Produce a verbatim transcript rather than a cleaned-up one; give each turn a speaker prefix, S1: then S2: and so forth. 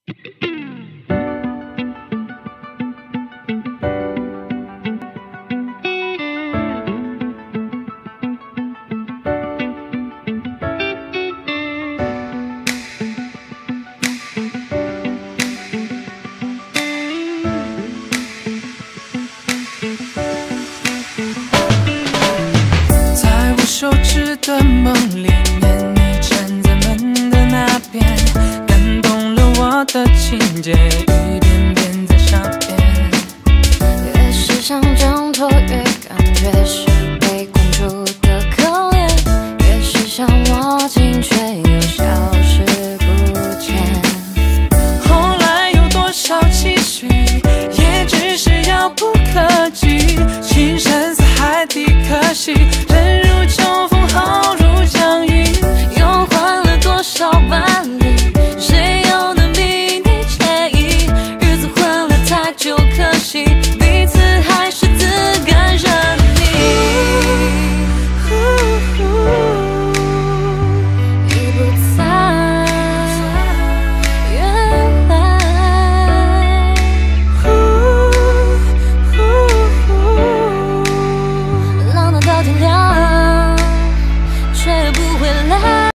S1: 手指的梦里面，你站在门的那边，感动了我的情节，一遍遍在上演。
S2: 越是想挣脱，越感觉是。